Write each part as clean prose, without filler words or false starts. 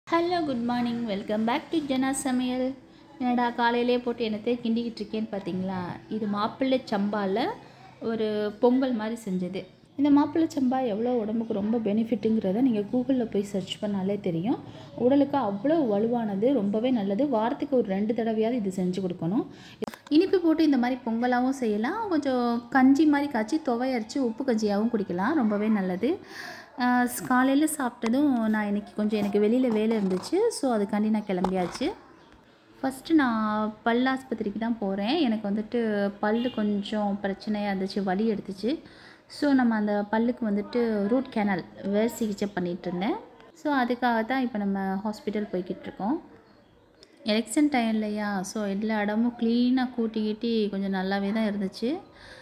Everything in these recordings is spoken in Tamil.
Hello good morning, welcome back to Jana Samayal. என்னடா காலையிலே போட்டு என்னத்தை கிண்டிக்கிட்டு இருக்கேன்னு பார்த்தீங்களா? இது மாப்பிள்ளை சம்பாவில் ஒரு பொங்கல் மாதிரி செஞ்சது. இந்த மாப்பிள்ளை சம்பா எவ்வளோ உடம்புக்கு ரொம்ப பெனிஃபிட்டுங்கிறத நீங்கள் கூகுளில் போய் சர்ச் பண்ணாலே தெரியும். உடலுக்கு அவ்வளோ வலுவானது, ரொம்பவே நல்லது. வாரத்துக்கு ஒரு 2 தடவையாவது இது செஞ்சு கொடுக்கணும். இனிப்பு போட்டு இந்த மாதிரி பொங்கலாகவும் செய்யலாம், கொஞ்சம் கஞ்சி மாதிரி காய்ச்சி துவை அரைச்சி உப்பு கஞ்சியாகவும் குடிக்கலாம், ரொம்பவே நல்லது. காலையில் சாப்பிட்டதும் நான் எனக்கு வெளியில் வேலை இருந்துச்சு. ஸோ அதுக்காண்டி நான் கிளம்பியாச்சு. ஃபஸ்ட்டு நான் பல் ஆஸ்பத்திரிக்கு தான் போகிறேன். எனக்கு பல் கொஞ்சம் பிரச்சனையாக இருந்துச்சு, வலி எடுத்துச்சு. ஸோ நம்ம அந்த பல்லுக்கு ரூட் கேனல் வேர் சிகிச்சை பண்ணிகிட்ருந்தேன். ஸோ அதுக்காக தான் இப்போ நம்ம ஹாஸ்பிட்டல் போய்கிட்ருக்கோம். எலெக்ஷன் டைம் இல்லையா? ஸோ எல்லா இடமும் க்ளீனாக கூட்டிக்கிட்டி கொஞ்சம் நல்லாவே தான் இருந்துச்சு.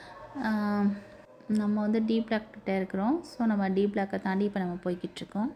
நம்ம டி பிளாக் கிட்டே இருக்கிறோம். ஸோ நம்ம டி பிளாக்கை தாண்டி இப்போ நம்ம போய்கிட்ருக்கோம்.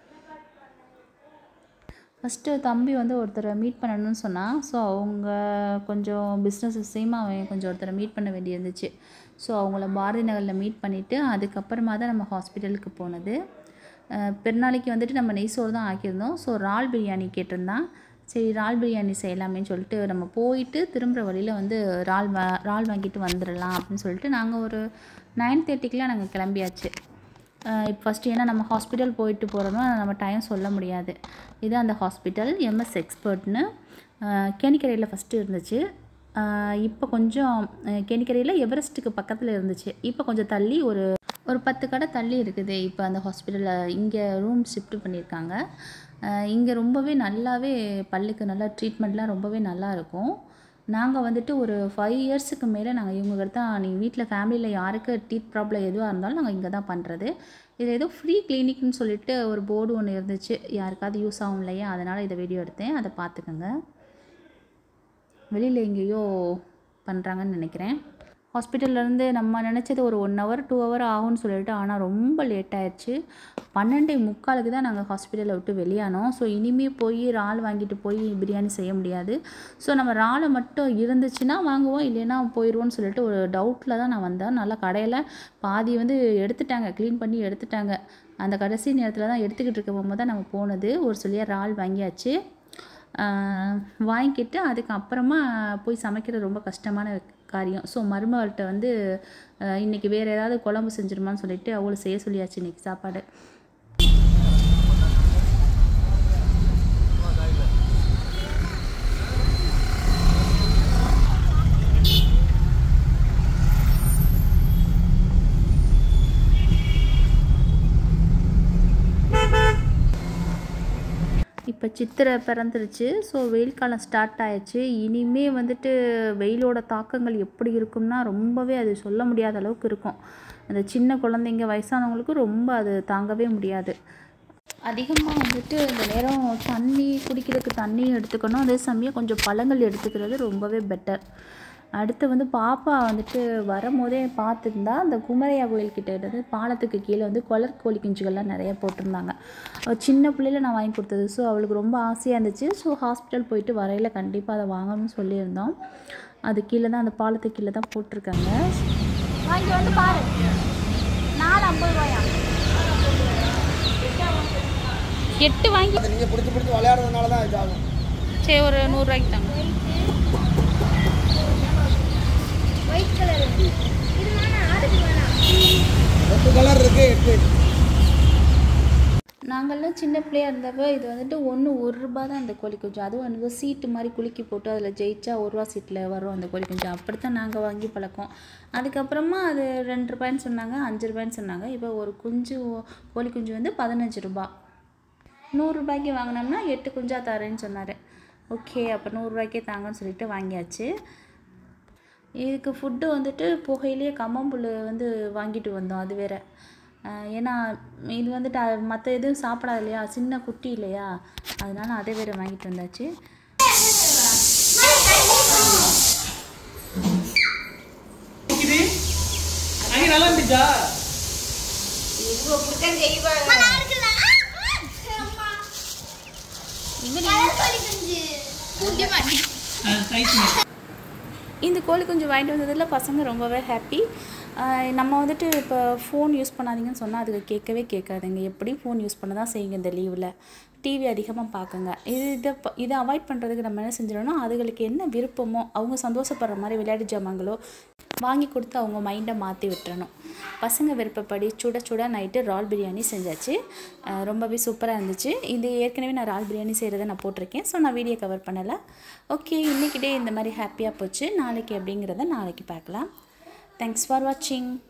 ஃபஸ்ட்டு தம்பி ஒருத்தரை மீட் பண்ணணும்னு சொன்னான். ஸோ அவங்க கொஞ்சம் பிஸ்னஸ் விஷயமாக அவன் கொஞ்சம் ஒருத்தரை மீட் பண்ண வேண்டியிருந்துச்சு. ஸோ அவங்கள பாரதி நகரில் மீட் பண்ணிவிட்டு அதுக்கப்புறமா தான் நம்ம ஹாஸ்பிட்டலுக்கு போனது. பெருநாளைக்கு நம்ம நெய் சோறு தான் ஆக்கியிருந்தோம். ஸோ இறால் பிரியாணி கேட்டிருந்தான். சரி, இறால் பிரியாணி செய்யலாமேன்னு சொல்லிட்டு நம்ம போயிட்டு திரும்புகிற வழியில் இறால் வாங்கிட்டு வந்துடலாம் அப்படின்னு சொல்லிட்டு நாங்கள் ஒரு 9:30க்கெலாம் நாங்கள் கிளம்பியாச்சு. இப்போ ஃபஸ்ட்டு ஏன்னா நம்ம ஹாஸ்பிட்டல் போயிட்டு போகிறதும் நம்ம டைம் சொல்ல முடியாது. இது அந்த ஹாஸ்பிட்டல் எம்எஸ் எக்ஸ்பர்ட்னு கேணிக்கரையில் ஃபஸ்ட்டு இருந்துச்சு. இப்போ கொஞ்சம் கேணிக்கரையில் எவரெஸ்ட்டுக்கு பக்கத்தில் இருந்துச்சு. இப்போ கொஞ்சம் தள்ளி ஒரு 10 கடை தள்ளி இருக்குது. இப்போ அந்த ஹாஸ்பிட்டலில் இங்கே ரூம் ஷிஃப்ட் பண்ணியிருக்காங்க. இங்கே ரொம்பவே நல்லாவே பல்லுக்கு நல்லா ட்ரீட்மெண்ட்லாம் ரொம்பவே நல்லா இருக்கும். நாங்கள் ஒரு 5 இயர்ஸுக்கு மேலே நாங்கள் இவங்ககிட்ட தான், நீங்கள் வீட்டில் ஃபேமிலியில் யாருக்கு டீத் ப்ராப்ளம் எதுவாக இருந்தாலும் நாங்கள் இங்கே தான் பண்ணுறது. இது ஏதோ ஃப்ரீ கிளினிக்னு சொல்லிட்டு ஒரு போர்டு ஒன்று இருந்துச்சு, யாருக்காவது யூஸ் ஆகும் இல்லையா, அதனால் இதை வீடியோ எடுத்தேன், அதை பார்த்துக்கோங்க. வெளியில் எங்கேயோ பண்ணுறாங்கன்னு நினைக்கிறேன். ஹாஸ்பிட்டல்லேருந்து நம்ம நினச்சது ஒரு 1 hour 2 hour ஆகும்னு சொல்லிட்டு, ஆனால் ரொம்ப லேட் ஆயிடுச்சு. 12:45 தான் நாங்கள் ஹாஸ்பிட்டலை விட்டு வெளியானோம். ஸோ இனிமேல் போய் இறால் வாங்கிட்டு போய் பிரியாணி செய்ய முடியாது. ஸோ நம்ம இறாலை மட்டும் இருந்துச்சுன்னா வாங்குவோம், இல்லைன்னா போயிடுவோன்னு சொல்லிட்டு ஒரு டவுட்டில் தான் நான் வந்தேன். நல்லா கடையில் பாதி எடுத்துட்டாங்க, க்ளீன் பண்ணி எடுத்துட்டாங்க. அந்த கடைசி நேரத்தில் தான் எடுத்துக்கிட்டு இருக்க போகும்போது தான் நம்ம போனது. ஒரு சொல்லியா இறால் வாங்கியாச்சு. வாங்கிக்கிட்டு அதுக்கப்புறமா போய் சமைக்கிறது ரொம்ப கஷ்டமான காரியம். ஸோ மருமகள்கிட்ட இன்றைக்கி வேறு ஏதாவது குழம்பு செஞ்சிருமான்னு சொல்லிட்டு அவளை செய்ய சொல்லியாச்சு இன்றைக்கி சாப்பாடு. இப்போ சித்திரை பிறந்துருச்சு. ஸோ வெயில் காலம் ஸ்டார்ட் ஆயிடுச்சு. இனிமே வெயிலோட தாக்கங்கள் எப்படி இருக்கும்னா ரொம்பவே அது சொல்ல முடியாத அளவுக்கு இருக்கும். அந்த சின்ன குழந்தைங்க, வயசானவங்களுக்கும் ரொம்ப அது தாங்கவே முடியாது. அதிகமாக இந்த நேரம் குடிக்கிறதுக்கு தண்ணியும் எடுத்துக்கணும். அதே சமயம் கொஞ்சம் பழங்கள் எடுத்துக்கிறது ரொம்பவே பெட்டர். அடுத்து பாப்பா வரும்போதே பார்த்துருந்தா, அந்த குமரையா கோயில்கிட்ட பாலத்துக்கு கீழே கொலர் கோழி குஞ்சுகள்லாம் நிறைய போட்டிருந்தாங்க. சின்ன பிள்ளையில நான் வாங்கி கொடுத்தது. ஸோ அவளுக்கு ரொம்ப ஆசையாக இருந்துச்சு. ஸோ ஹாஸ்பிட்டல் போயிட்டு வரையில் கண்டிப்பாக அதை வாங்கணும்னு சொல்லியிருந்தோம். அது கீழே தான், அந்த பாலத்துக்கு கீழே தான் போட்டிருக்காங்க. வாங்கி பாரு, 450 ரூபாயா? 8 வாங்கி நீங்கள் பிடிச்சி விளையாடுறதுனால தான் இதாகும். சரி, ஒரு 100 ரூபாய்க்கு தாங்க. ஒயிட் கலர் இது வேணாம், ஆரஞ்சு வேணாம், 8 கலர் இருக்குது. நாங்கள்லாம் சின்ன பிள்ளையாக இருந்தப்போ இது 1 ரூபா தான் அந்த கோழி குஞ்சு. அதுவும் சீட்டு மாதிரி குலுக்கி போட்டு அதில் ஜெயிச்சா 1 ரூபா சீட்டில் வரும் அந்த கோழி குஞ்சு. அப்படித்தான் நாங்கள் வாங்கி பழக்கம். அதுக்கப்புறமா அது 2 ரூபாய்ன்னு சொன்னாங்க, 5 ரூபாய்ன்னு சொன்னாங்க. இப்போ ஒரு கோழி குஞ்சு 15 ரூபா. 100 ரூபாய்க்கு வாங்கினோம்னா 8 குஞ்சா தரேன்னு சொன்னார். ஓகே, அப்போ 100 ரூபாய்க்கே தாங்கன்னு சொல்லிட்டு வாங்கியாச்சு. இதுக்கு ஃபுட்டு புகையிலேயே கம்மம்புல் வாங்கிட்டு வந்தோம். அது வேறு, ஏன்னா இது மற்ற எதுவும் சாப்பிடாது இல்லையா, சின்ன குட்டி இல்லையா, அதனால் அதை வேறு வாங்கிட்டு வந்தாச்சு. இந்த கோழி குஞ்சு வாங்கிட்டு வந்ததில் பசங்க ரொம்பவே ஹாப்பி. நம்ம இப்போ ஃபோன் யூஸ் பண்ணாதீங்கன்னு சொன்னால் அதுக்கு கேட்கவே கேட்காதுங்க. எப்படி ஃபோன் யூஸ் பண்ண தான் செய்யுங்க இந்த லீவில். டிவி அதிகமாக பார்க்குங்க. இதை அவாய்ட் பண்ணுறதுக்கு நம்ம என்ன செஞ்சிடணும்னா, அதுகளுக்கு என்ன விருப்பமோ அவங்க சந்தோஷப்படுற மாதிரி விளையாட்டு ஜாமான்களோ வாங்கி கொடுத்து அவங்க மைண்டை மாற்றி விட்டுறணும். பசங்க விருப்பப்படி சுட சுட நைட்டு இறால் பிரியாணி செஞ்சாச்சு. ரொம்பவே சூப்பராக இருந்துச்சு. இது ஏற்கனவே நான் இறால் பிரியாணி செய்கிறத நான் போட்டிருக்கேன். ஸோ நான் வீடியோ கவர் பண்ணலை. ஓகே, இன்றைக்கி டே இந்த மாதிரி ஹாப்பியாக போச்சு. நாளைக்கு எப்படிங்கிறத நாளைக்கு பார்க்கலாம். தேங்க்ஸ் ஃபார் வாட்சிங்.